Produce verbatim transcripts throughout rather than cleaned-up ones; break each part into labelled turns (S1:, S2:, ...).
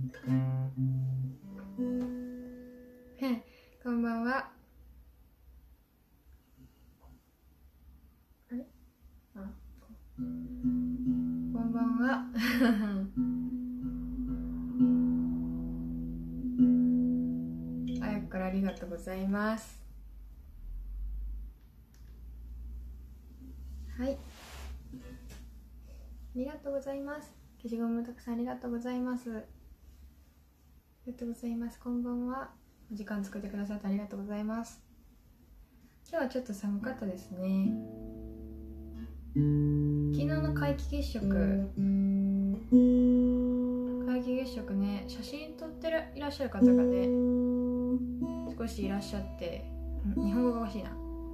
S1: こんばんは。あれあこんばんは。早くからありがとうございます。はい、ありがとうございます。消しゴムたくさんありがとうございます。ありがとうございます。こんばんは。お時間作ってくださってありがとうございます。今日はちょっと寒かったですね。昨日の皆既月食、皆既月食ね、写真撮ってるいらっしゃる方がね少しいらっしゃって、日本語が欲しいな。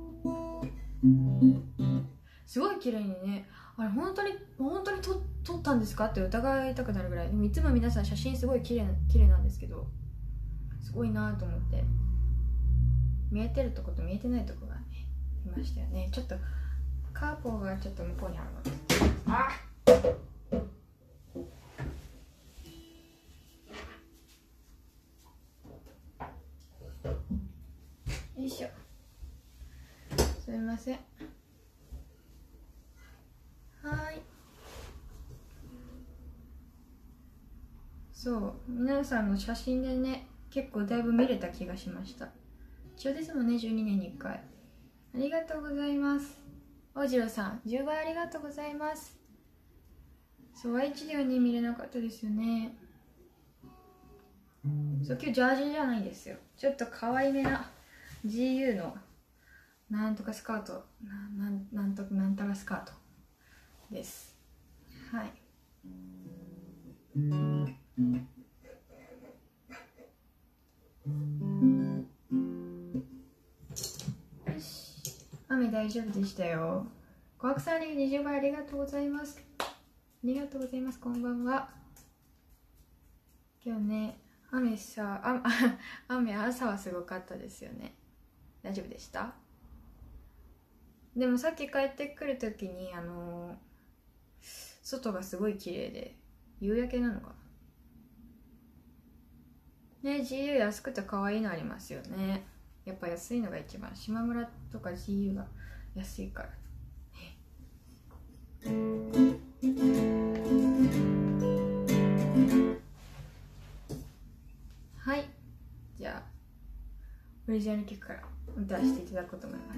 S1: すごい綺麗にね、あれ本当に本当に撮撮ったんですかって疑いたくなるぐらい。でもいつも皆さん写真すごい綺麗綺麗なんですけど、すごいなと思って、見えてるとこと見えてないとこがねいましたよね。ちょっとカーポーがちょっと向こうにあるので、あよいしょ、すみません。はい、そう皆さんの写真でね結構だいぶ見れた気がしました。一応ですもんね、じゅうにねんにいっかい。ありがとうございます。大次郎さんじゅうばいありがとうございます。そう エイチディー はね見れなかったですよね。そう今日ジャージじゃないんですよ。ちょっと可愛めな ジーユー のなんとかスカート な, なんなんとなんたらスカートです。はい、よし、雨大丈夫でしたよ。小白さんににじゅうばいありがとうございます。ありがとうございます。こんばんは。今日ね雨さあ雨朝はすごかったですよね。大丈夫でした？でもさっき帰ってくるときにあのー、外がすごい綺麗で夕焼けなのかなね。 ジーユー 安くて可愛いのありますよね。やっぱ安いのが一番。島村とか ジーユー が安いからはい、じゃあオリジナル曲から歌わせていただこうと思います。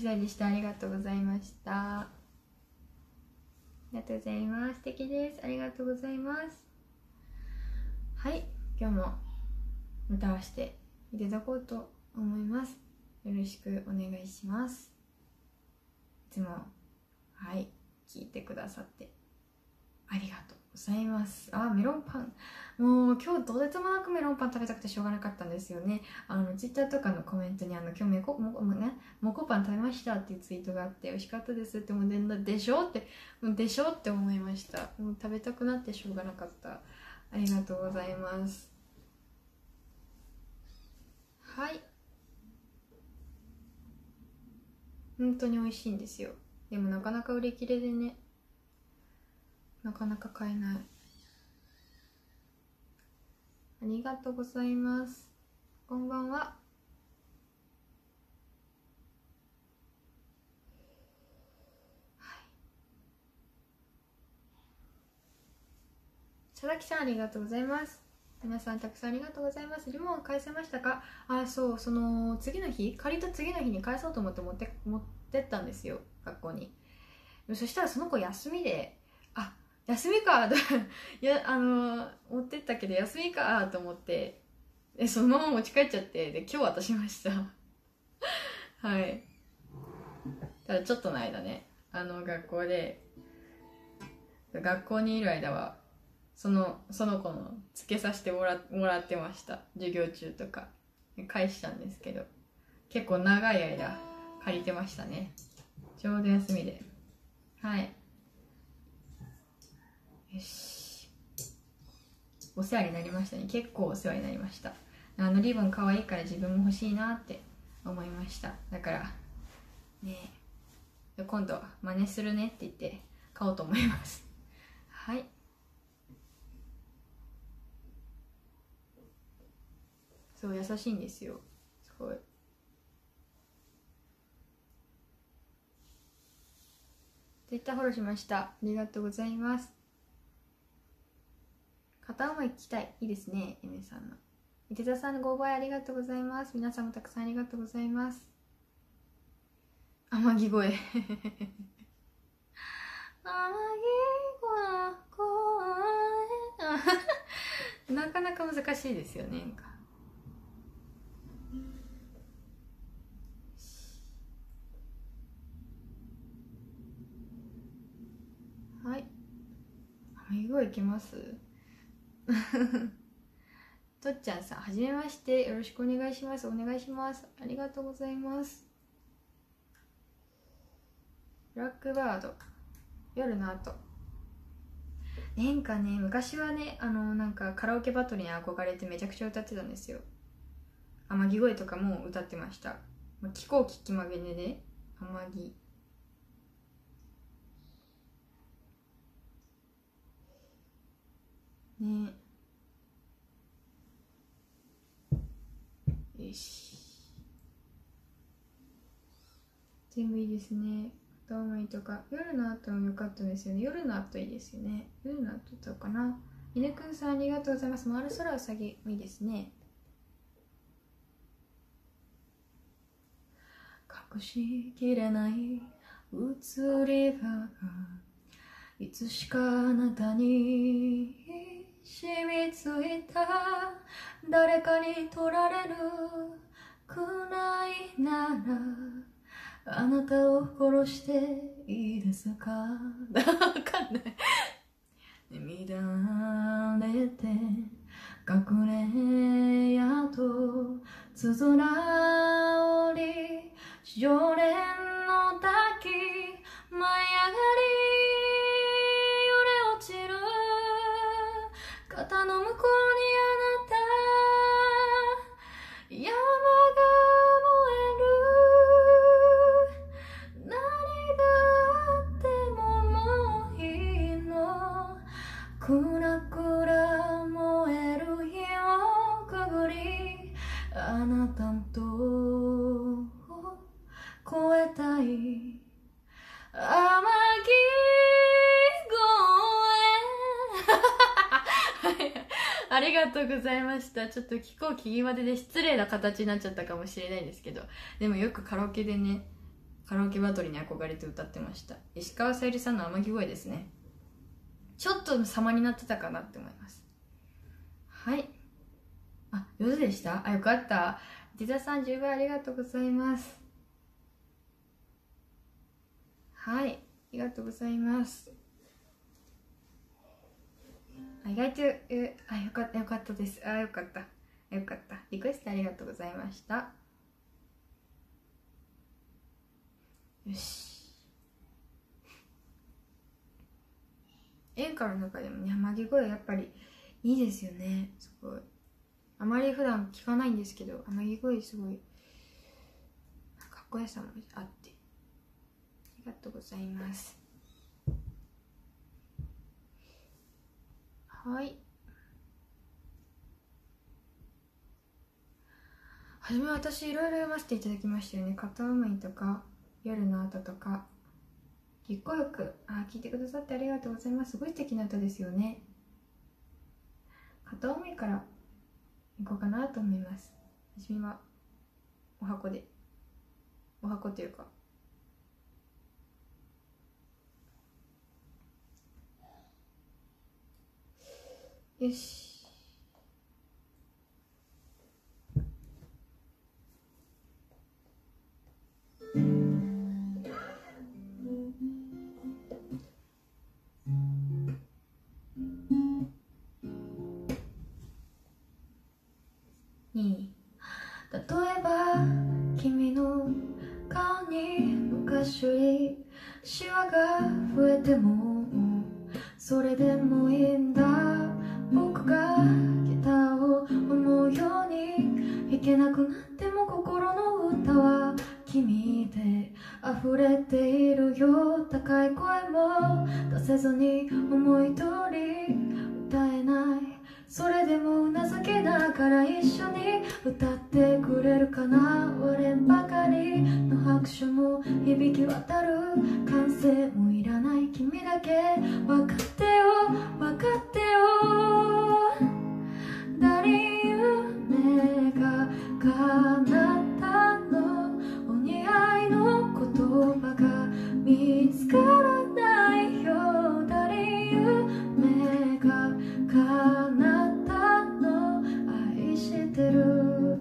S1: 歳でした。ありがとうございました。ありがとうございます。素敵です。ありがとうございます。はい、今日も歌わせていただこうと思います。よろしくお願いします。いつもはい聞いてくださってありがとうございます。あ、メロンパン、もう今日とてつもなくメロンパン食べたくてしょうがなかったんですよね。あのツイッターとかのコメントにあの今日メコももねモコパン食べましたっていうツイートがあって、美味しかったですって、もうででしょってでしょって思いました。もう食べたくなってしょうがなかった。ありがとうございます。はい、本当に美味しいんですよ。でもなかなか売り切れでね、なかなか買えない。ありがとうございます。こんばんは。佐々木さんありがとうございます。皆さんたくさんありがとうございます。リボン返せましたか？あ、そう、その次の日、借りた次の日に返そうと思って持って持ってったんですよ、学校に。そしたらその子休みで、あ、休みかいや、あの持ってったけど休みかと思って、えそのまま持ち帰っちゃって、で今日渡しましたはい。ただちょっとの間ね、あの学校で学校にいる間はそのその子のつけさせてもらもらってました。授業中とか返したんですけど、結構長い間借りてましたね。ちょうど休みで。はい、よし、お世話になりましたね。結構お世話になりました。あのリボン可愛いから自分も欲しいなって思いました。だからね、今度真似するねって言って買おうと思いますはい、そう優しいんですよ、すごい。ツイッターフォローしました。ありがとうございます。片思い聞きたい、いいですね。エメさんの伊手座さんのご応募ありがとうございます。皆さんもたくさんありがとうございます。天城声天城声なかなか難しいですよね。はい、天城声いきますとっちゃんさん、はじめまして、よろしくお願いします。お願いします。ありがとうございます。ブラックバード、夜の後。なんかね、昔はね、あのなんかカラオケバトルに憧れてめちゃくちゃ歌ってたんですよ。天城声とかも歌ってました。聞こう聞きまげねで天城ね。よし、全部いいですね。片思いとか夜の後も良かったですよね。夜の後いいですよね。夜の後どうかな。犬くんさんありがとうございます。丸空うさぎもいいですね。隠しきれない移り香がいつしかあなたに染みついた。誰かに取られるくないならあなたを殺していいですかわかんない乱れて隠れやとつづら折り常連の滝舞い上がり揺れ落ちる肩の向こうにあなた山が燃える何があってももういいのくらくら燃える火をくぐりあなたと越えたい天城越えありがとうございました。ちょっと聞こう聞きまでで失礼な形になっちゃったかもしれないんですけど、でもよくカラオケでねカラオケバトルに憧れて歌ってました。石川さゆりさんの天城声ですね。ちょっと様になってたかなって思います。はい。あ、上手でした？あ、よかった。ジザさんじゅうばいありがとうございます。はい、ありがとうございます。あ、意外と、え、あ、よかった、よかったです。あ、よかった。よかった。リクエストありがとうございました。よし。演歌の中でもね、天城声やっぱりいいですよね。すごい。あまり普段聞かないんですけど、天城声すごいかっこよさもあって、ありがとうございます。はい。はじめ私いろいろ読ませていただきましたよね。片思いとか夜の後とか実行欲、あ、聞いてくださってありがとうございます。すごい素敵な歌ですよね。片思いからいこうかなと思います。はじめはお箱で、お箱というかよし。に例えば君の顔に昔よりシワが増えてもそれでもいいんだ。僕がギターを思うように弾けなくなっても心の歌は君で溢れているよ。高い声も出せずに思い通り歌えない。それでもうなずけながら一緒に歌ってくれるかな。割れんばかりの拍手も響き渡る。歓声もいらない君だけ分かってよ分かってよ。誰夢が叶ったの。お似合いの言葉が見つからないよ。誰夢が叶ったの。愛してる。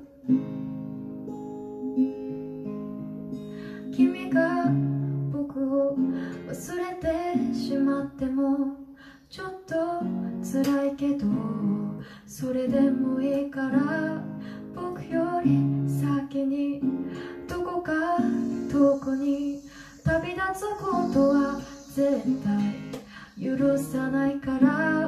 S1: 君が僕を忘れてしまってもちょっと辛いけどそれでもいいから僕より先にどこか遠くに旅立つことは絶対許さないから。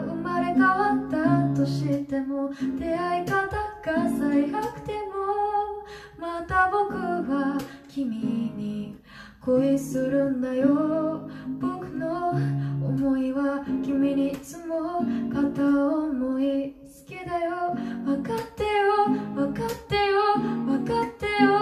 S1: 生まれ変わったとしても出会い方が最悪でもまた僕は君に恋するんだよ。僕の思いは君にいつも片思い好きだよ。分かってよ分かってよ分かってよ。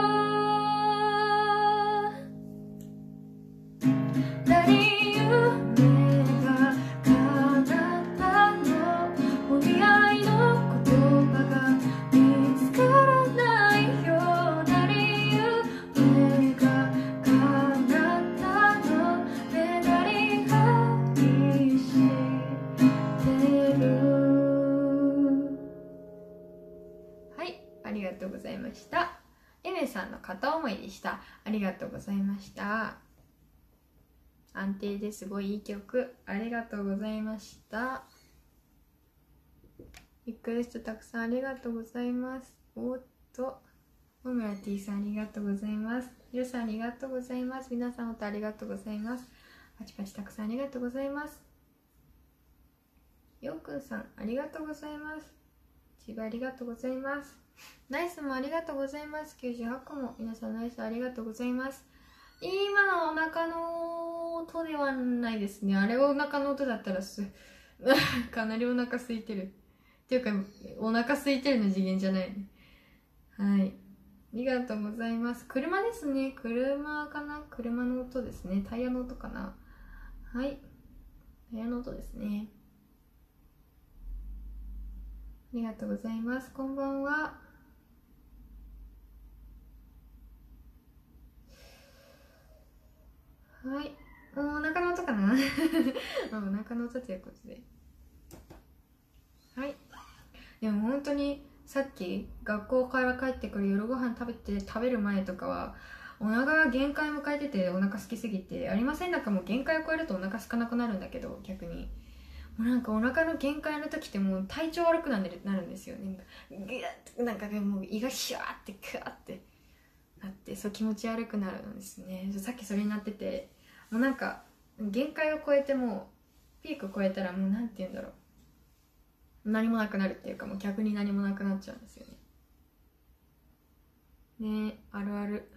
S1: 誰夢が叶ったの。お似合いの言葉が見つからないよ。誰夢が叶ったの。ね、誰が愛してる。はい、ありがとうございました。エメさんの片思いでした。ありがとうございました。安定ですごいいい曲、ありがとうございました。リクエストたくさんありがとうございます。おっと、モムラ T さんありがとうございます。ゆるさんありがとうございます。皆さんおとありがとうございます。パチパチたくさんありがとうございます。ようくんさんありがとうございます。ちばありがとうございます。ナイスもありがとうございます。きゅうじゅうはちこも皆さんナイスありがとうございます。今のお腹の音ではないですね。あれはお腹の音だったらすかなりお腹空いてるっていうかお腹空いてるの次元じゃないね。はい、ありがとうございます。車ですね。車かな。車の音ですね。タイヤの音かな。はい、タイヤの音ですね。ありがとうございます。こんばんは。 はい、お腹の音かなお腹の音ということで、はい。でも本当にさっき学校から帰ってくる夜ご飯食べて食べる前とかはお腹が限界を迎えてて、お腹空きすぎてありません。なんかもう限界を超えるとお腹空かなくなるんだけど、逆にもうなんかお腹の限界の時ってもう体調悪くなるなるんですよね。グッなんかもう胃がヒュワーってクワーってなって、そう気持ち悪くなるんですね。さっきそれになってて、もうなんか限界を超えて、もうピークを超えたらもうなんて言うんだろう、何もなくなるっていうか、もう逆に何もなくなっちゃうんですよね。ね、あるある。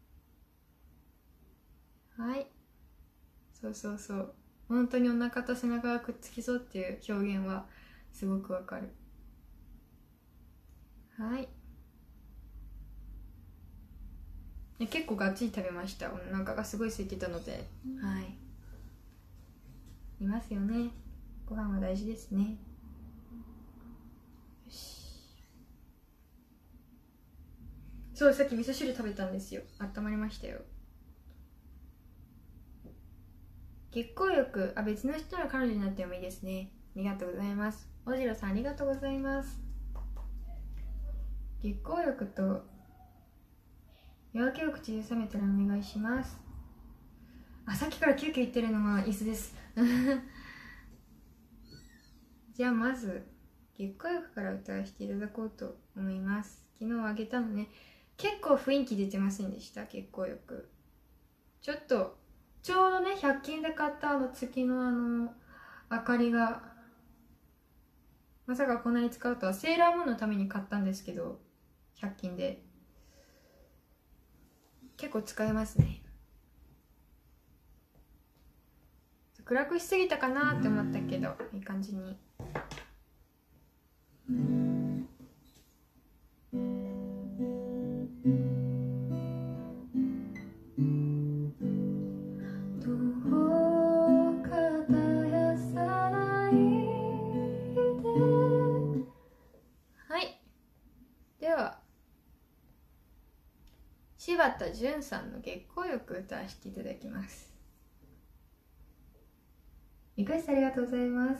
S1: はい、そうそうそう、本当にお腹と背中がくっつきそうっていう表現はすごくわかる。はい、結構がっちり食べました。お腹がすごい空いてたので、はい、いますよね。ご飯は大事ですね。よし、そう、さっき味噌汁食べたんですよ。温まりましたよ。月光浴、あ、別の人の彼女になってもいいですね。ありがとうございます。おじろさん、ありがとうございます。月光浴と夜明けを口で冷めたらお願いします。あ、さっきからキューキュー言ってるのは椅子ですじゃあまず月光浴から歌わせていただこうと思います。昨日あげたのね、結構雰囲気出てませんでした？月光浴ちょっと、ちょうどね、ひゃく均で買ったあの月のあの明かりが、まさかこんなに使うとは。セーラームーンのために買ったんですけど、ひゃく均で結構使えますね。暗くしすぎたかなって思ったけど、いい感じに。はい、では柴田純さんの月光浴歌わせていただきます。リクエストありがとうございます。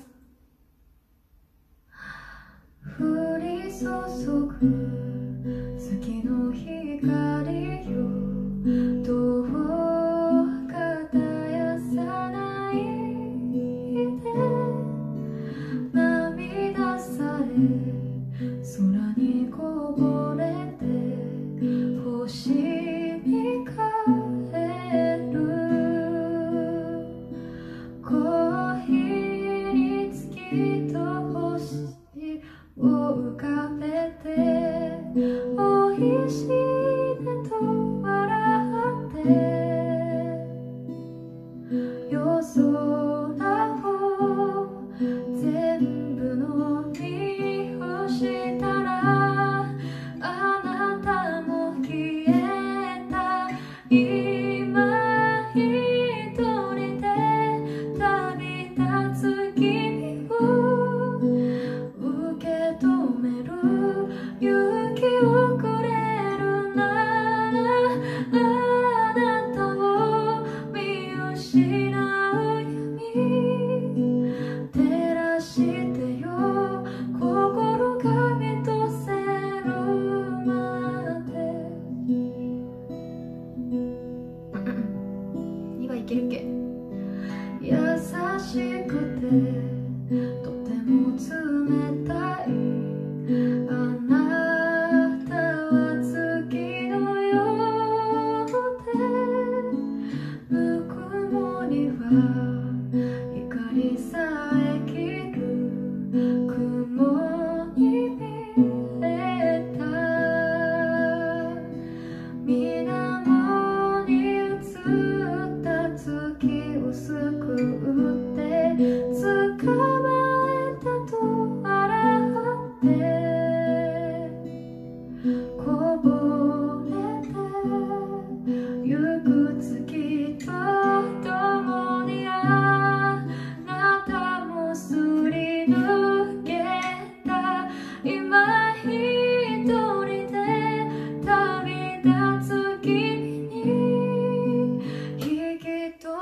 S1: 降り注ぐ月の光よ、どうか絶やさないで、涙さえ空にこぼれて星に帰る、コーヒーに月と星を浮かべて、おいしいねと笑って夜空を全部飲み干したら、あなたも消えた。今一人で旅立つ君を受け止める勇気をくれるなら、あなたを見失う闇照らしてよ、心が見とせるまで。今いけるっけ？優しくてとても冷たいあなたは月のようで、ぬくもりは光さえ切る雲に見えた。水面に映った月をすくって使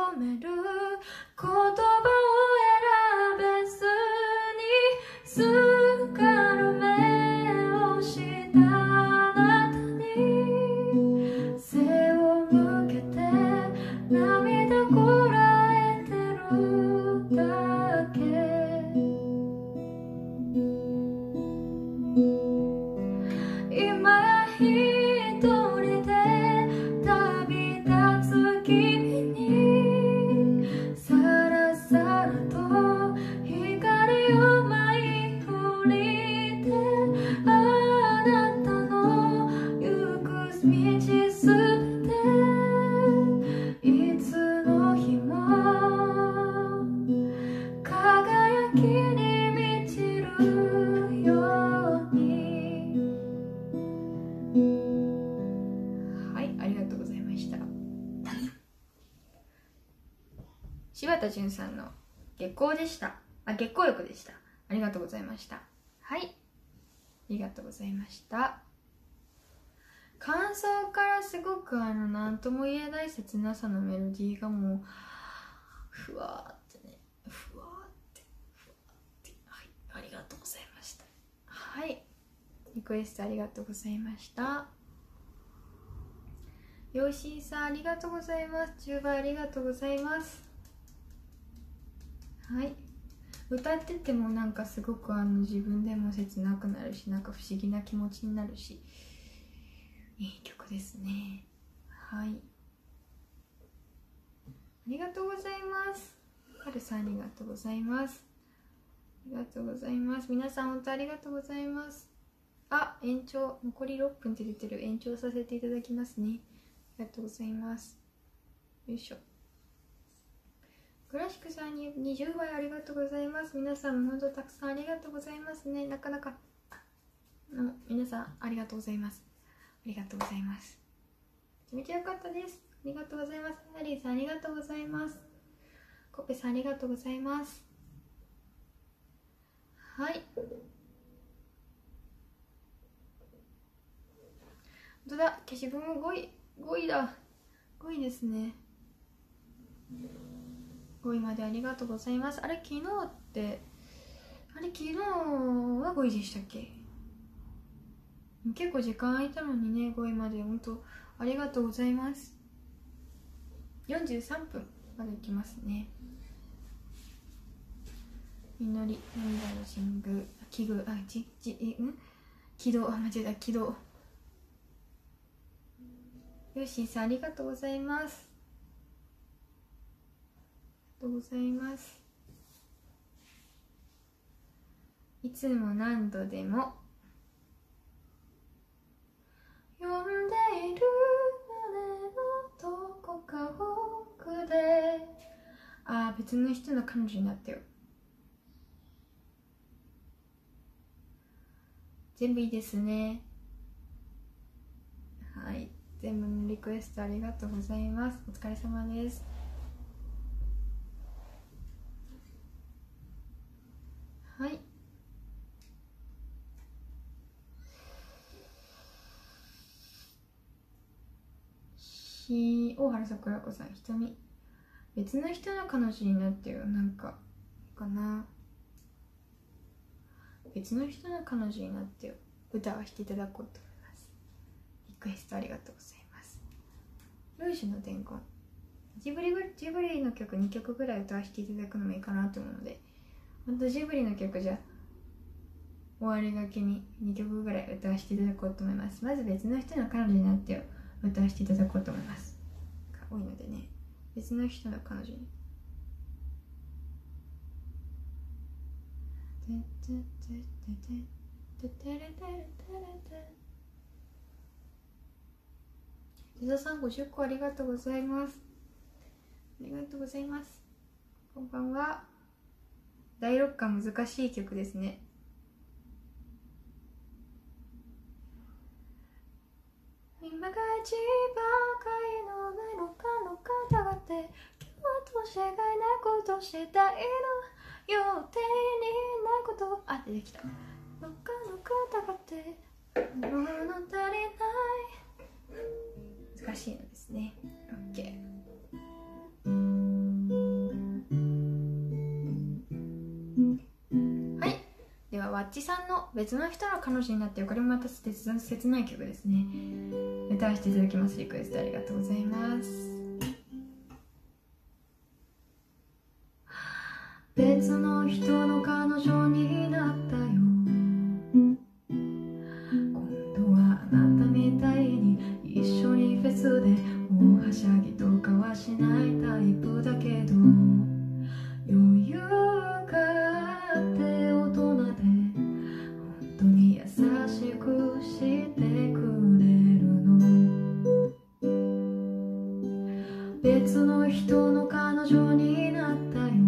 S1: める言葉を選べずにすがる目をしたあなたに背を向けて涙こらえてるだけ。今一人で旅立つ君にさらさらと光を舞い降りてあなたの行く道すべていつの日も輝きに満ちるように。はい、ありがとうございました。柴田純さんの月光でした。あ、月光浴でした。ありがとうございました。はい、ありがとうございました。感想からすごくあの何とも言えない切なさのメロディーがもうふわーってね、ふわーってふわーって、はい、ありがとうございました。はい、リクエストありがとうございました。よーしーさんありがとうございます。じゅうばいありがとうございます。はい、歌っててもなんかすごくあの自分でも切なくなるし、なんか不思議な気持ちになるし、いい曲ですね。はい、ありがとうございます。はるさんありがとうございます。ありがとうございます。皆さん本当ありがとうございます。あ、延長残りろっぷんって出てる。延長させていただきますね。ありがとうございます。よいしょ。クラシックさんににじゅうばいありがとうございます。皆さん本当たくさんありがとうございますね。なかなかの皆さんありがとうございます。ありがとうございます。めっちゃ良かったです。ありがとうございます。ハリーさんありがとうございます。コペさんありがとうございます。はい。本当だ、消しゴムごい、ごいだ。ごいですね。ごいまでありがとうございます。あれ、昨日って、あれ、昨日はごいでしたっけ？結構時間空いたのにね、ごいまで。本当ありがとうございます。よんじゅうさんぷんまでいきますね。祈り、涙の神宮、器具、あ、ち、ち、ん起動、あ、間違えた、起動。よしーさん、ありがとうございます。ありがとうございます。いつも何度でも呼んでいる胸のどこか奥で、あー、別の人の彼女になったよ。全部いいですね。はい、全部のリクエストありがとうございます。お疲れ様です。はい、し大原桜子さん、瞳別の人の彼女になってよ。なんかかな、別の人の彼女になってよ、歌わせていただこうと思います。リクエストありがとうございます。ルージュの伝言、ジブリジブリの曲にきょくぐらい歌わせていただくのもいいかなと思うので、ほんとジブリの曲じゃ終わりがけににきょくぐらい歌わせていただこうと思います。まず別の人の彼女になってよ、歌わせていただこうと思います。多いのでね、別の人の彼女に。ジザさんごじゅっこありがとうございます。ありがとうございます。こんばんは。だいろっかん難しい曲ですね。今が一番赤いのないのかの方がって今日はどうしてがいなことしたいの予定にないことあ出てきたのかの方がって物足りない難しいのですね。 OK。 ッチさんの別の人の彼女になってよ、これもまた切切ない曲ですね。歌わせていただきます。リクエストありがとうございます。別の人の彼女になったよ、今度はあなたみたいに一緒にフェスで大はしゃぎとかはしないタイプだけど、余裕があって大人で本当に優しくしてくれるの。別の人の彼女になったよ、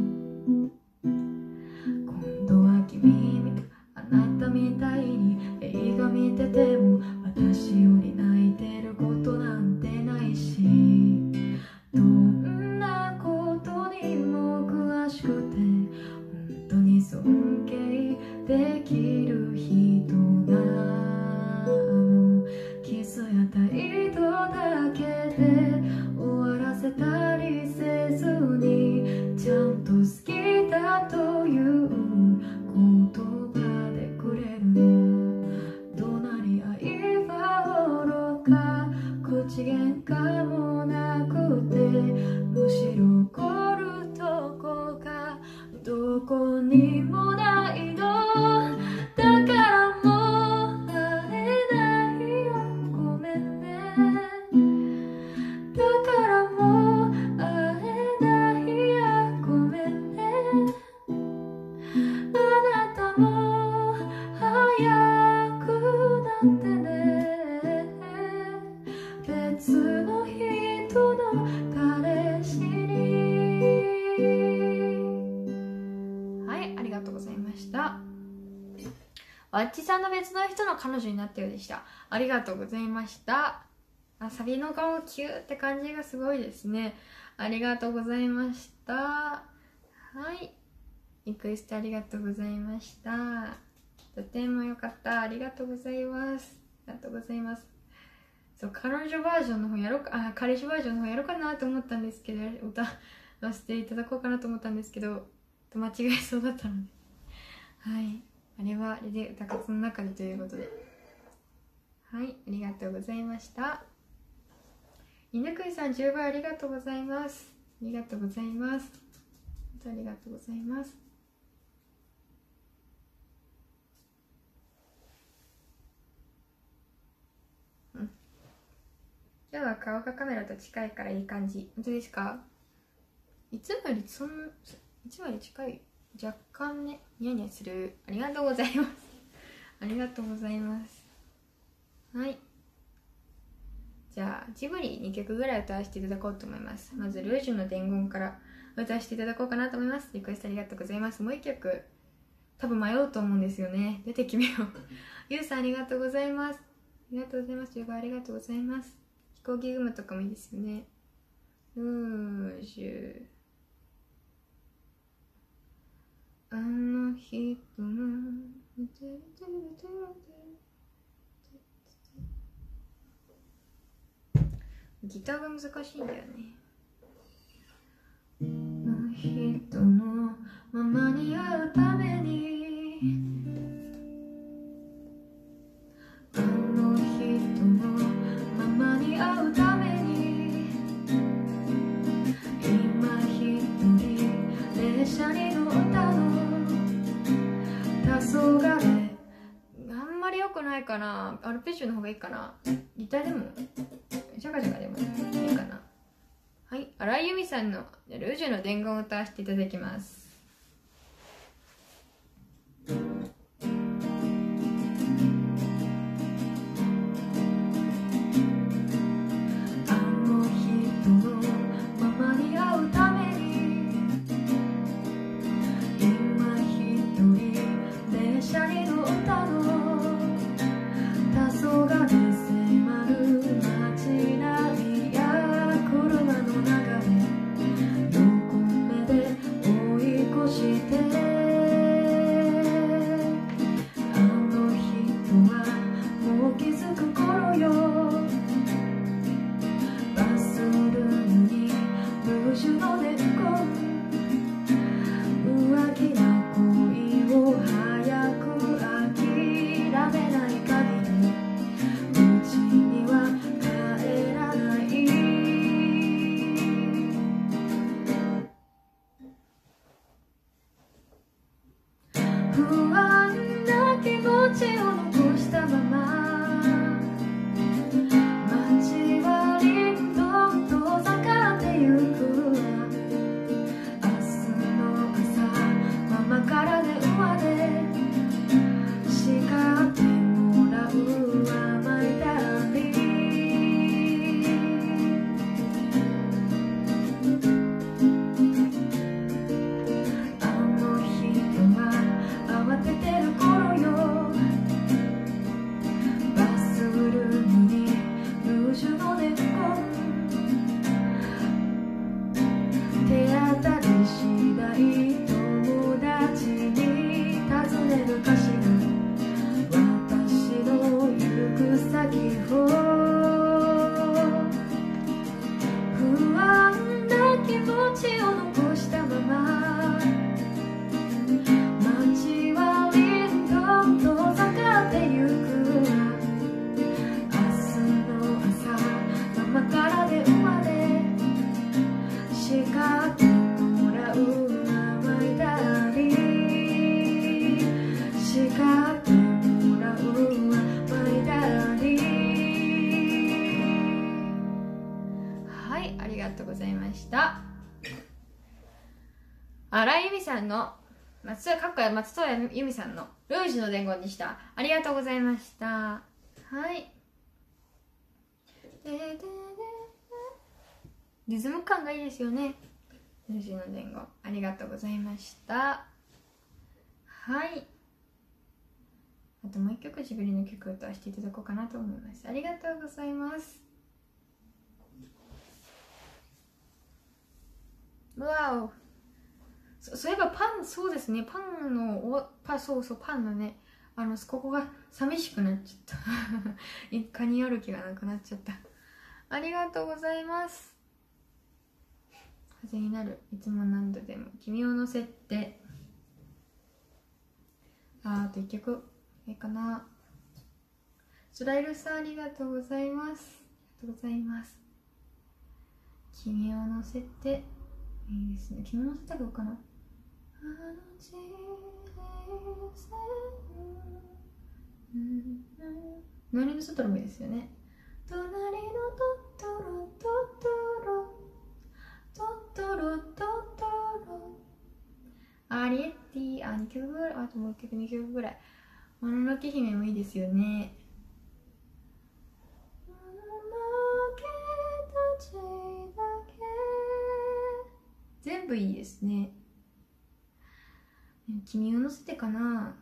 S1: 今度は君みあなたみたいに映画見てても私より泣いてることなんてないし、どんなことにも詳しくて本当に尊敬できる人なの。キスや態度だけで終わらせたりせずに、ちゃんと好きだという言葉でくれるの。怒鳴り合いはおろか口喧嘩もなくて、むしろ怒るとこがどこにもないの。だからもう会えないよ、ごめんね。だからもう会えないや、ごめんね。あなたも早くなってね、別の人の彼氏に。はい、ありがとうございました。わっちさんの別の人の彼女になったようでした。ありがとうございました。あ、サビの顔キューって感じがすごいですね。ありがとうございました。はい、リクエストありがとうございました。とてもよかった。ありがとうございます。ありがとうございます。そう、彼女バージョンの方やろうか、あ、彼氏バージョンの方やろうかなと思ったんですけど、歌わせていただこうかなと思ったんですけど、間違えそうだったので。はい。あれはあれで歌活の中でということで。はい。ありがとうございました。犬くいさんじゅうばいありがとうございます。ありがとうございます。ありがとうございます。うん。今日は顔がカメラと近いからいい感じ。本当ですか？いつもよりそん、いつもより近い。若干ね、ニヤニヤする。ありがとうございます。ありがとうございます。はい。じゃあ、ジブリにきょくぐらい歌わせていただこうと思います。まず、ルージュの伝言から歌わせていただこうかなと思います。リクエストありがとうございます。もういっきょく、多分迷うと思うんですよね。出て決めよう。ゆうさんありがとうございます。ありがとうございます。じゅうばいありがとうございます。飛行機雲とかもいいですよね。ルージュ。あの人のギターが難しいんだよね。あの人のままに会うために、あの人のままに会うために、今一人列車に乗ったの。黄昏、あんまり良くないかな。アルペジオの方がいいかな。ギターでもジャカジャカでもいいかな。はい、荒井由実さんのルージュの伝言を歌わせていただきます。あの人のままに会うために、今一人列車に乗ったの。黄昏迫る街並みや車の中で横目で追い越して、 新井由美さんの松かっこや松任谷由実さんのルージュの伝言でした。ありがとうございました。はい。でででリズム感がいいですよね。ルージュの伝言ありがとうございました。はい。あともう一曲ジブリの曲を歌わせていただこうかなと思います。ありがとうございます。わお。そそういえばパン、そうですね、パンのおパそうそうパンのね、あのここが寂しくなっちゃった一家にやる気がなくなっちゃった。ありがとうございます。風になるいつも何度でも君を乗せて、ああと一曲いいかな。スライルさんありがとうございます。ありがとうございます。君を乗せていいですね。君を乗せたらどうかな。隣の外もいいですよね。隣のトトロトトロトトロトトロアリエッティ、あ、にきょくぐらい、あともういっきょくにきょくぐらい。もののけ姫もいいですよね。もののけたちだけ全部いいですね。君を乗せてかな。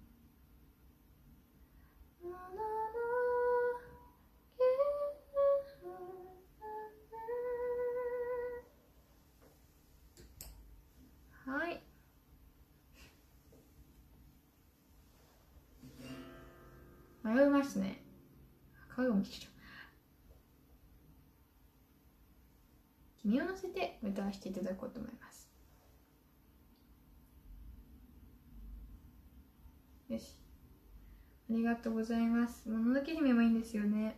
S1: はい。迷いますね。顔を見てる。君を乗せて歌わせていただこうと思います。よし。ありがとうございます。もののけ姫もいいんですよね。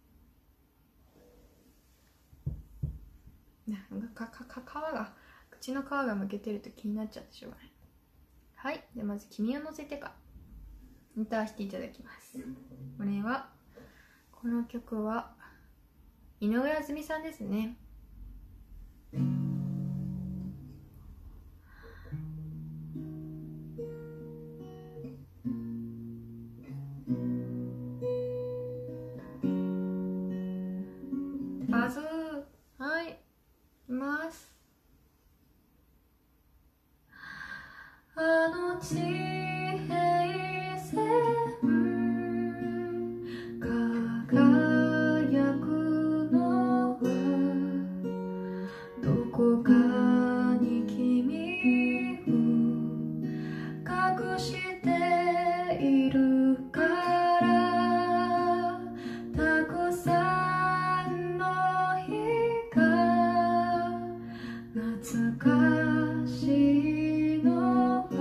S1: なんかかか皮が口の皮がむけてると気になっちゃってしょうがない。はい。でまず君を乗せてか歌わせていただきます。これはこの曲は井上あずみさんですね。バズー、はい、います。あの地平線輝くのはどこかに君を隠しているからたくさんの日が懐かしいのは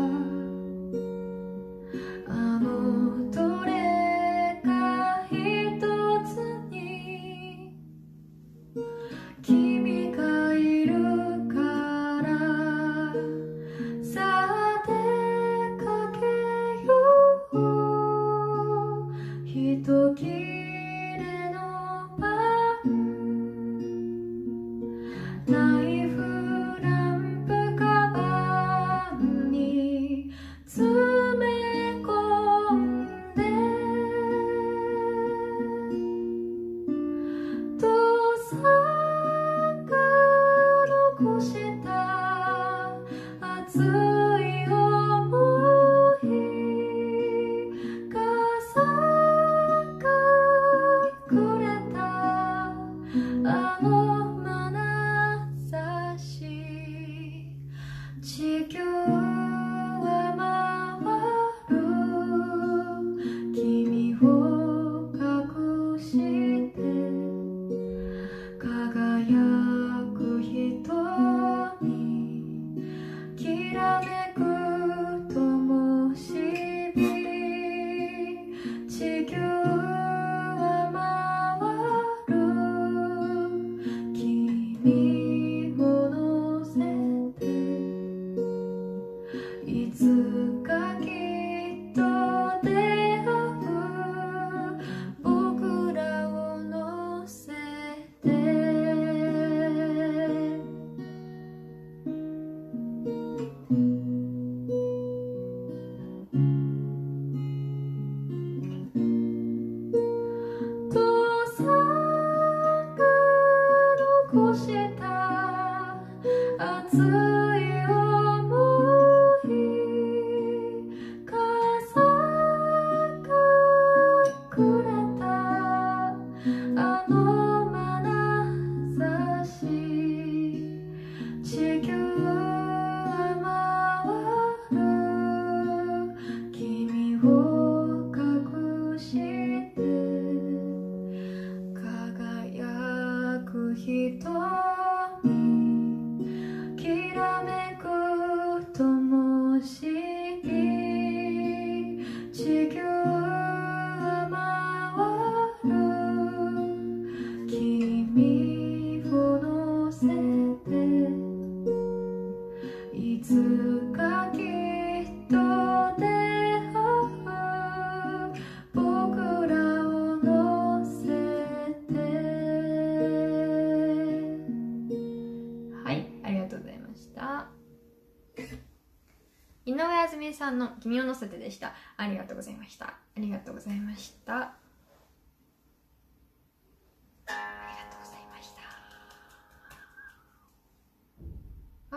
S1: あのどれか一つに君がいるからさあ出かけよう一切れの晩ナイフランプカバンに詰め込んで父さんが残した熱い想い母さんがくれたあの眼差し地球は回る君を隠して輝く瞳きらめいつかきっと出会う僕らを乗せて。はい、ありがとうございました。井上あずみさんの君を乗せてでした。ありがとうございました。ありがとうございました。ありがとうございました。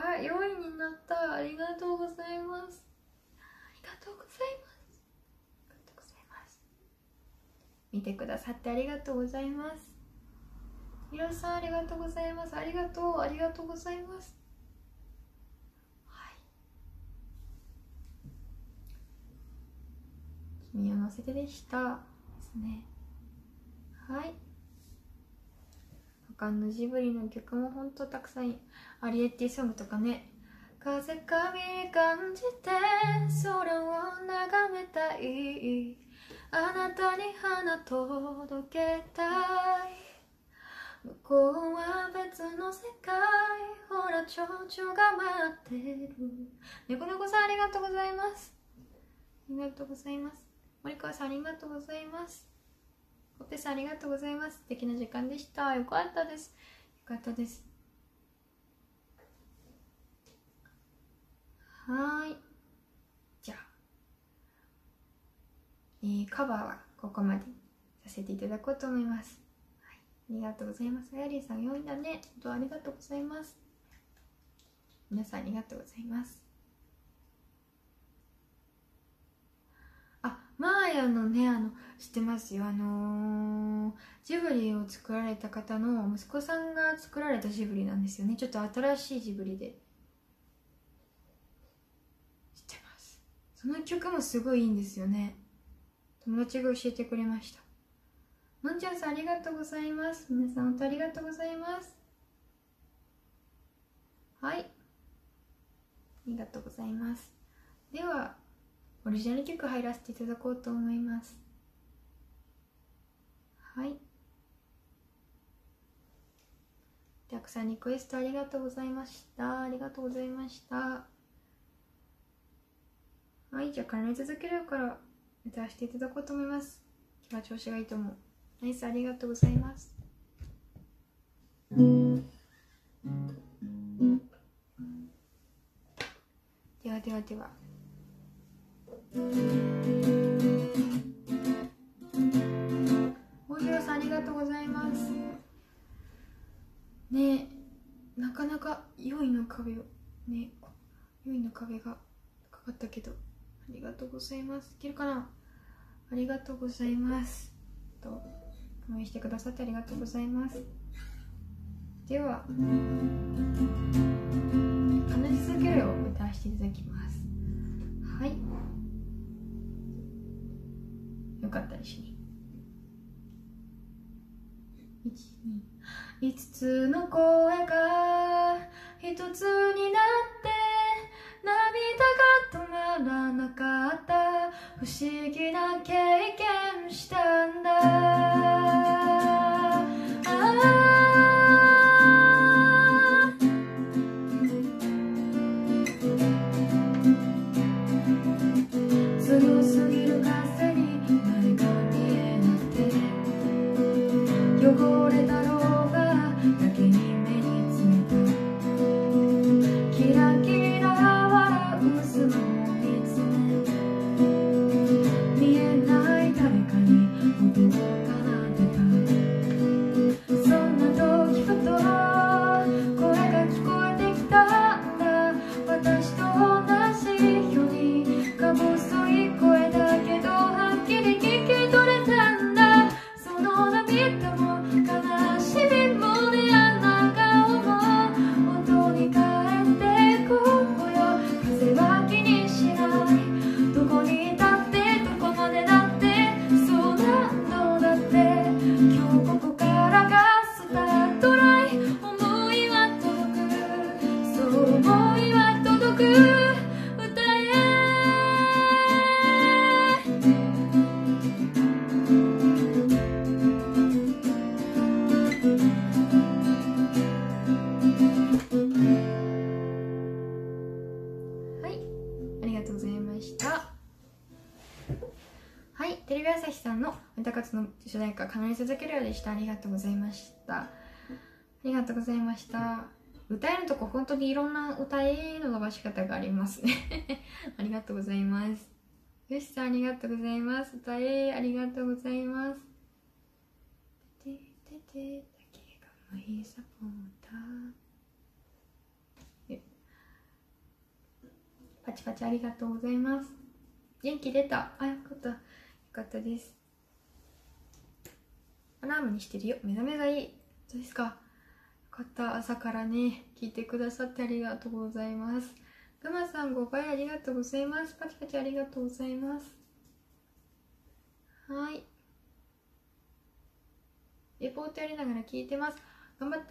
S1: あ、よいになった。ありがとうございます。ありがとうございます。ありがとうございます。見てくださってありがとうございます。ひろさん、ありがとうございます。ありがとう、ありがとうございます。はい。君を乗せてでしたですね。はい。他のジブリの曲もほんとたくさん、アリエッティソングとかね。風髪感じて空を眺めたい、あなたに花届けたい、向こうは別の世界、ほら蝶々が待ってる。猫猫さん、ありがとうございます。ありがとうございます。森川さん、ありがとうございます。コッペさん、ありがとうございます。素敵な時間でした。よかったです。よかったです。はーい。じゃあ、えー、カバーはここまでさせていただこうと思います。はい、ありがとうございます。あやりーさん、よいだね。本当ありがとうございます。皆さん、ありがとうございます。あ、マーヤのね、あの、知ってますよ。あのー、ジブリを作られた方の息子さんが作られたジブリなんですよね。ちょっと新しいジブリで。その曲もすごいいいんですよね。友達が教えてくれました。のんちゃんさん、ありがとうございます。皆さん本当ありがとうございます。はい、ありがとうございます。ではオリジナル曲入らせていただこうと思います。はい、たくさんリクエストありがとうございました。ありがとうございました。はい、じゃあ絡み続けるから歌わせていただこうと思います。今日は調子がいいと思う。ナイス、ありがとうございます。ではではでは。大広さん、ありがとうございます。ねえ、なかなか良いの壁をね、良いの壁がかかったけど、ありがとうございます。いけるかな。ありがとうございます。と応援してくださってありがとうございます。では話し続けるよう歌わせていただきます。はい、よかったですね。いち、に、五つの声が一つになって涙が止まらなかった、不思議な経験したんだ。強すぎる風に前が見えなくて、汚れたろうがやけに目についた、キラキラ笑うスマホ見つめ、見えないありがとうございました。はい、テレビ朝日さんの歌活の主題歌「叶い続けるよ」でした。ありがとうございました。ありがとうございました。歌えるとこ本当にいろんな歌えの伸ばし方がありますねありがとうございます。よしさんありがとうございます。歌えありがとうございます。ててててだけがマイサポーター。パチパチありがとうございます。元気出た。あ、よかった。よかったです。アラームにしてるよ。目覚めがいい。どうですか。よかった。朝からね、聞いてくださってありがとうございます。グマさんごばいありがとうございます。パチパチありがとうございます。はい。レポートやりながら聞いてます。頑張って。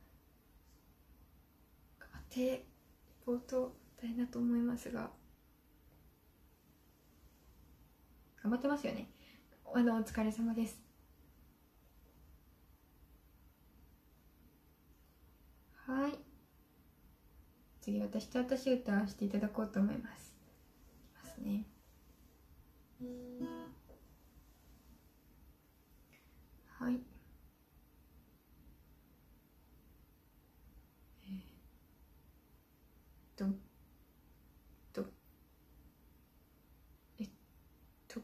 S1: 頑張って。レポート大変だと思いますが。頑張ってますよね。あの、お疲れ様です。はい。次、私と私歌わせていただこうと思います。いきますね。はい。えー、っと、と、えっと、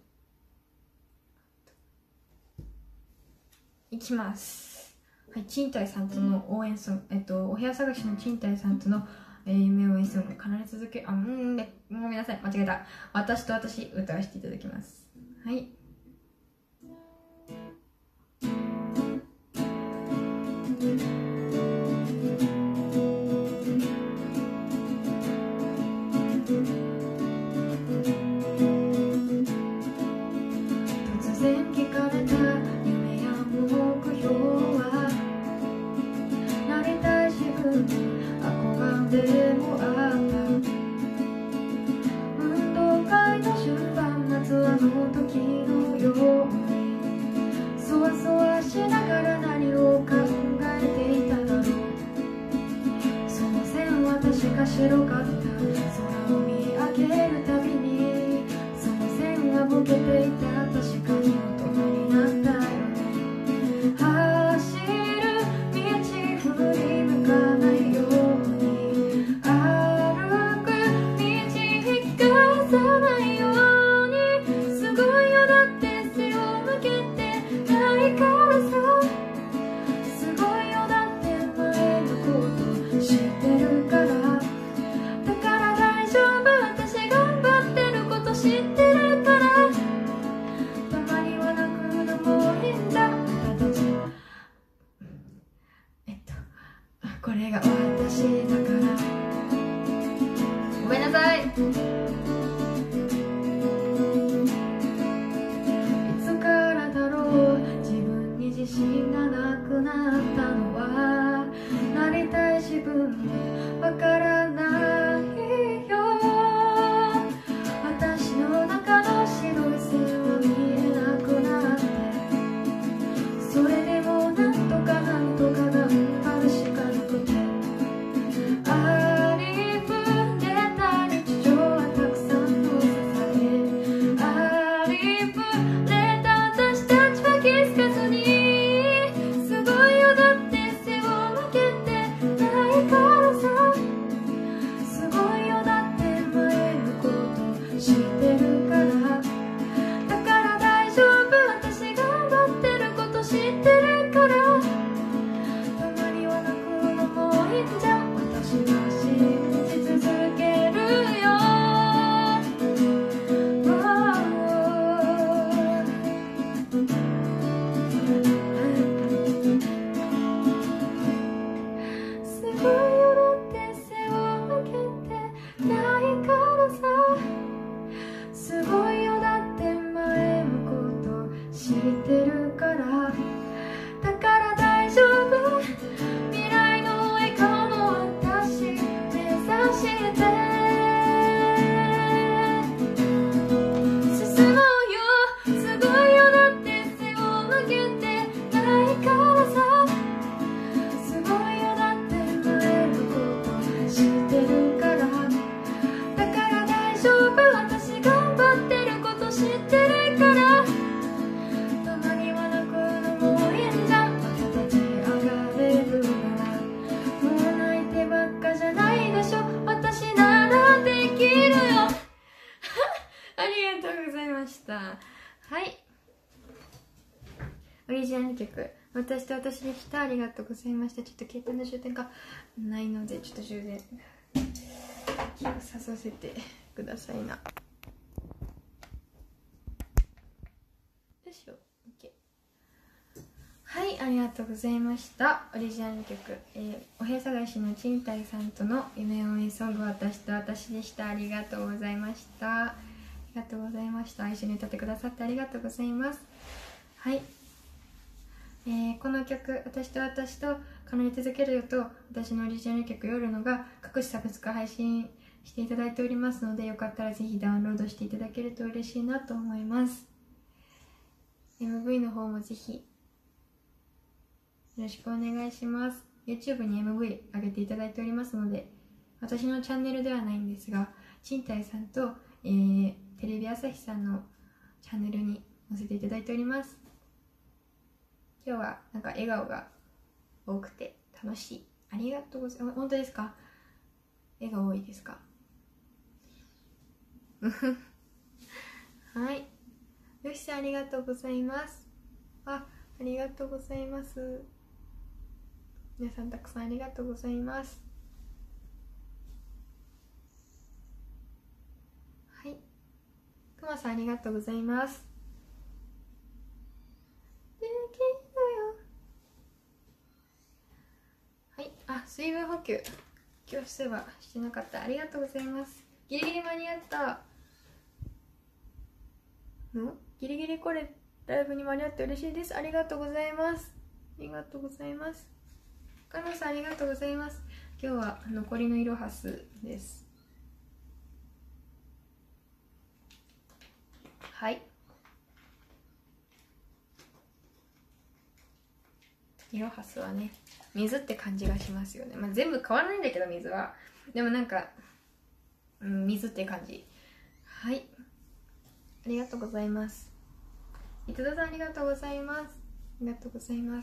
S1: いきます。はい、賃貸さんとの応援ソング、えっと、お部屋探しの賃貸さんとの、えー、夢応援ソング、必ず続け、あ、うん、ね、ごめんなさい、間違えた。私と私、歌わせていただきます。はい。突然聞かれた夢や目標はなりたい自分憧れもあった。運動会の終盤夏あの時のようにそわそわしながら何を考えていただろう。その線は確か白かった。空を見上げるたびにその線はボケていた。確かに大人になったよね。走る道振り向かないように歩く道引き返さないように。すごいよだって背を向けてないからさ。すごいよだって前のこと知ってるから。だから大丈夫私頑張ってること知ってるから。たまには泣くのもいいんだあなたたち。えっとこれが私だからごめんなさい。いつからだろう自分に自信がなくなったのは。なりたい自分でわからないよ。私の中の白い線は見えなくなって、それでもなんとかなんとか頑張るしかなくて。ありふれた日常はたくさんの支え。ありふれた私たちは気づかずに。すごいよだって背を向けてないからさ。 。はい、オリジナル曲「私と私でした」ありがとうございました。ちょっと携帯の充電がないのでちょっと充電ささせてくださいな。よいしょ、 OK。 はい、ありがとうございました。オリジナル曲、えー、お部屋探しの賃貸さんとの夢追いソング「私と私でした」ありがとうございました。ありがとうございました。一緒に歌ってくださってありがとうございます。はい、えー、この曲「私と私と叶え続けるよ」と私のオリジナル曲「夜の」が各種サブスク配信していただいておりますので、よかったらぜひダウンロードしていただけると嬉しいなと思います。 エムブイ の方もぜひよろしくお願いします。 YouTube に エムブイ 上げていただいておりますので、私のチャンネルではないんですが、賃貸さんと、えー、テレビ朝日さんのチャンネルに載せていただいております。今日はなんか笑顔が多くて楽しい。ありがとうございます。本当ですか？笑顔多いですか？はい、よしさんありがとうございます。あ、ありがとうございます。皆さんたくさんありがとうございます。はい、くまさんありがとうございます。できるよ。はい、あ、水分補給今日してはしてなかった。ありがとうございます。ギリギリ間に合ったの？ギリギリこれライブに間に合って嬉しいです。ありがとうございます。ありがとうございます。かのさんありがとうございます。今日は残りのイロハスです。はい、イロハスはね、水って感じがしますよね。まあ、全部変わらないんだけど水は、でもなんか、うん、水って感じ。はい、ありがとうございます。伊藤さんありがとうございます。ありがとうございます。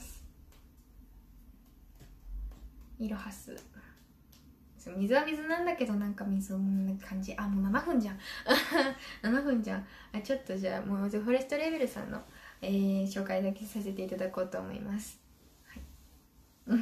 S1: イロハス、水は水なんだけどなんか水を飲む感じ。あ、もうななふんじゃんななふんじゃん。あ、ちょっとじゃあもうフォレストレベルさんの、えー、紹介だけさせていただこうと思います。はい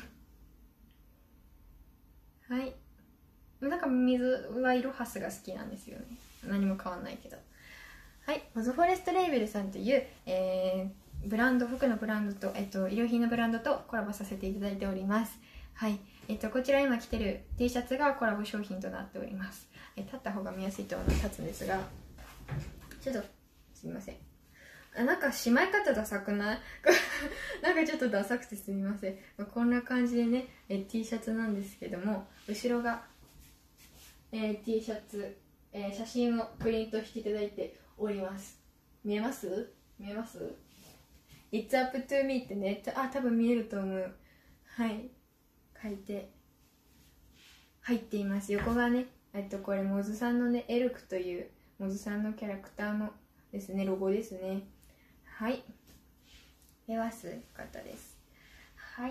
S1: はい、なんか水はイロハスが好きなんですよね。何も変わんないけど。はい、モズフォレストレーベルさんという、えー、ブランド、服のブランドと、えっと、衣料品のブランドとコラボさせていただいております。はい、えっと、こちら今着てる T シャツがコラボ商品となっております。え立った方が見やすいと思うので立つんですが、ちょっとすみません。あ、なんかしまい方ダサくないなんかちょっとダサくてすみません。まあ、こんな感じでね、え T シャツなんですけども、後ろが、えー、T シャツ、えー、写真をプリントしていただいております。見えます？見えます？ It's up to me ってね、あ、多分見えると思う。はい、書いて入っています。横がね、えっとこれモズさんのね、エルクというモズさんのキャラクターのですね、ロゴですね。はい、出ます。よかったです。はい、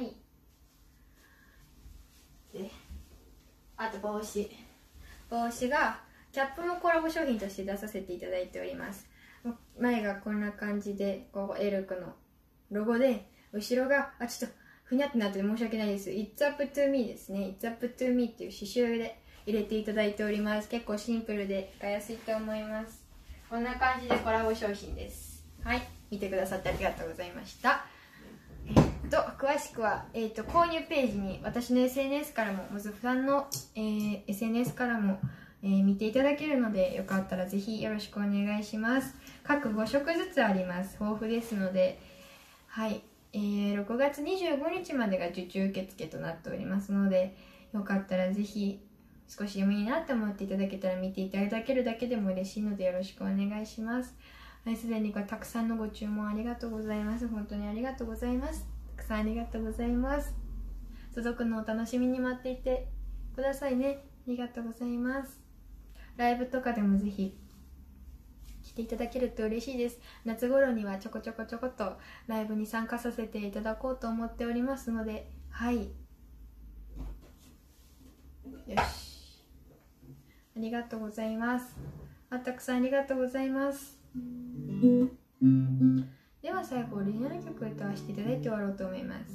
S1: で、あと帽子帽子がキャップのコラボ商品として出させていただいております。前がこんな感じで、こうエルクのロゴで、後ろが、あ、ちょっとふにゃってなって申し訳ないです。It's up to me ですね。It's up to me っていう刺繍で入れていただいております。結構シンプルで使いやすいと思います。こんな感じでコラボ商品です。はい、見てくださってありがとうございました。えー、っと詳しくは、えー、っと購入ページに私の エスエヌエス からもモズフさんの、えー、エスエヌエス からも、えー、見ていただけるので、よかったらぜひよろしくお願いします。各ごしょくずつあります。豊富ですので、はい、えー、ろくがつにじゅうごにちまでが受注受付となっておりますので、よかったらぜひ少し読みいいなと思っていただけたら見ていただけるだけでも嬉しいのでよろしくお願いします。はい、すでにたくさんのご注文ありがとうございます。本当にありがとうございます。たくさんありがとうございます。届くのを楽しみに待っていてくださいね。ありがとうございます。ライブとかでもぜひ来ていただけると嬉しいです。夏頃にはちょこちょこちょこっとライブに参加させていただこうと思っておりますので、はい、よし、ありがとうございます。あ、たくさんありがとうございます。 では最後オリジナル曲歌わせていただいて終わろうと思います。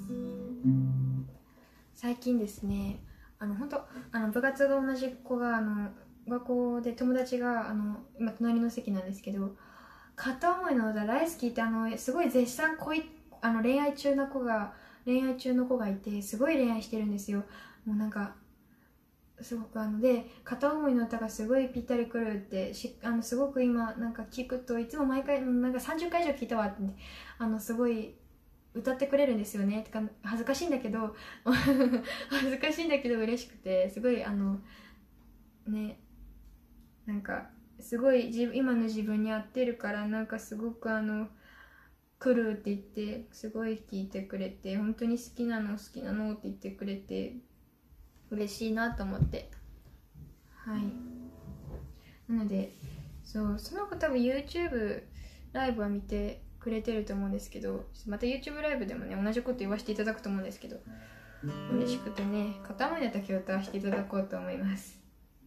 S1: 最近ですね、あの本当あの部活が同じ子があの学校で友達があの今隣の席なんですけど、片思いの歌大好きってあのすごい絶賛恋あの恋愛中の子が恋愛中の子がいて、すごい恋愛してるんですよ。もうなんかすごくあので片思いの歌がすごいぴったりくるってしあのすごく今なんか聞くといつも毎回なんかさんじゅっかい以上聞いたわってあのすごい歌ってくれるんですよね。てか恥ずかしいんだけど恥ずかしいんだけど嬉しくて、すごいあのねなんかすごい自今の自分に合ってるから、なんかすごくあの来るって言ってすごい聞いてくれて、本当に好きなの好きなのって言ってくれて嬉しいなと思って、はい。なのでそうその子多分 YouTube ライブは見てくれてると思うんですけど、また YouTube ライブでもね同じこと言わせていただくと思うんですけど、嬉しくてね片思いの時を歌わせていただこうと思います。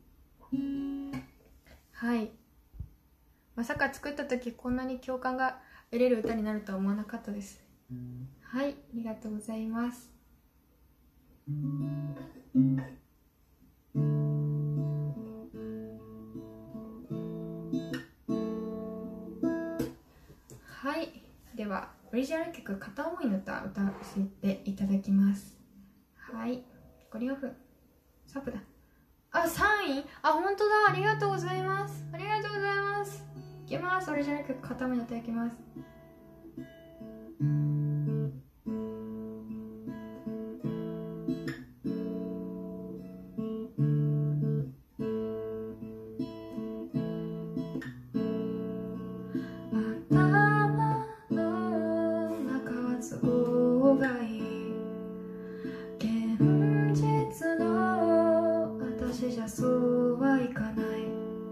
S1: はい。まさか作った時こんなに共感が得れる歌になるとは思わなかったです。はい、ありがとうございます。はい、ではオリジナル曲片思いの歌歌わせていただきます。はい、残りよんぷん。さんぷんだ。あ、さんい？あ、本当だ。ありがとうございます。ありがとうございます。いきます。オリジナル曲片思いの歌いきます。そうはいかない、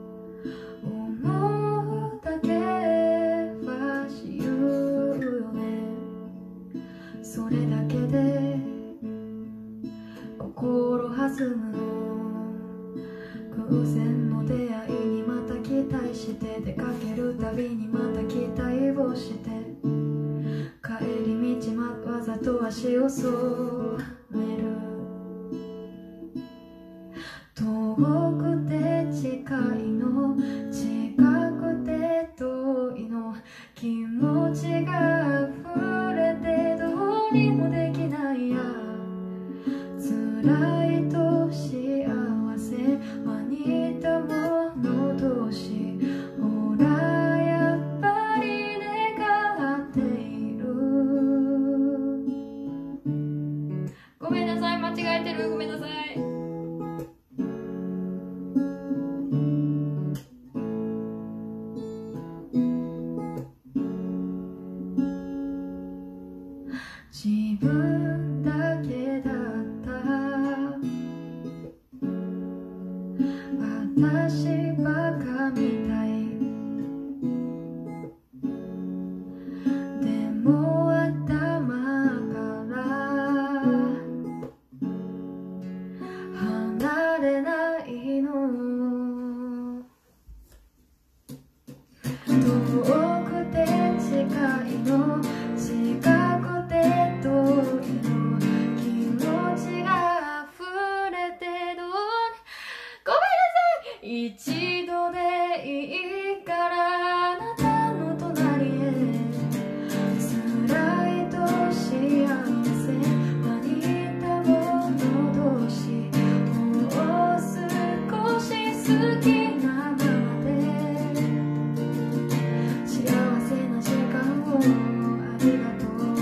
S1: 思うだけは自由よね、それだけで心弾むの、偶然の出会いにまた期待して、出かけるたびにまた期待をして、帰り道まわざと足を染める、遠くて近いの近くて遠いの、気持ちが溢れてどうにもできないや、辛いと幸せは似たもの同士、ほらやっぱり願っている。ごめんなさい、間違えてる、ごめんなさい。自分だけだった私バカみたい、でも頭から離れないの、遠くて近いの近くて遠いの、気持ちが溢れてどうに、ごめんなさい、一度でいいからあなたの隣へ、辛いと幸せは似たもの同士、もう少し好きなままで幸せな時間をありがとう。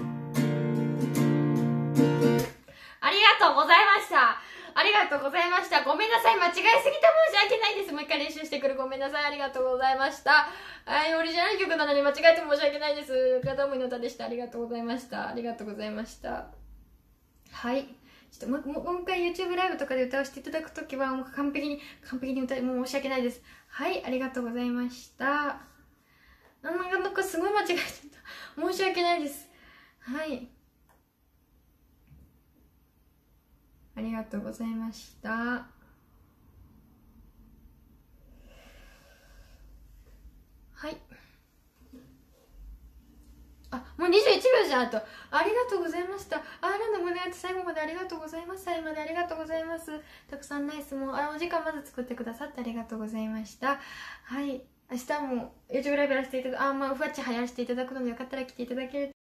S1: ありがとうございました。ありがとうございました。ごめんなさい。間違えすぎて申し訳ないです。もう一回練習してくる。ごめんなさい。ありがとうございました。はい、オリジナル曲なのに間違えて申し訳ないです。片思いの歌でした。ありがとうございました。ありがとうございました。はい。ちょっともう、もう一回 YouTube ライブとかで歌わせていただくときは、もう完璧に、完璧に歌い、もう申し訳ないです。はい、ありがとうございました。なんかすごい間違えちゃった。申し訳ないです。はい。ありがとうございました。はい。 じゃん。あと、ありがとうございました。あーランド胸当て最後までありがとうございます。最後までありがとうございます。たくさんナイスも、あ、お時間まず作ってくださってありがとうございました。はい。明日も YouTube ライブやらせていただく、あ、まあ、ふわっちはやらせていただくので、よかったら来ていただけると